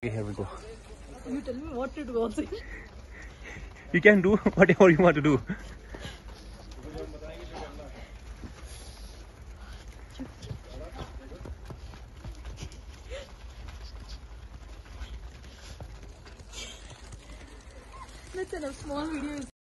Okay, here we go. You tell me what to do also. You can do whatever you want to do. That's enough. Small videos.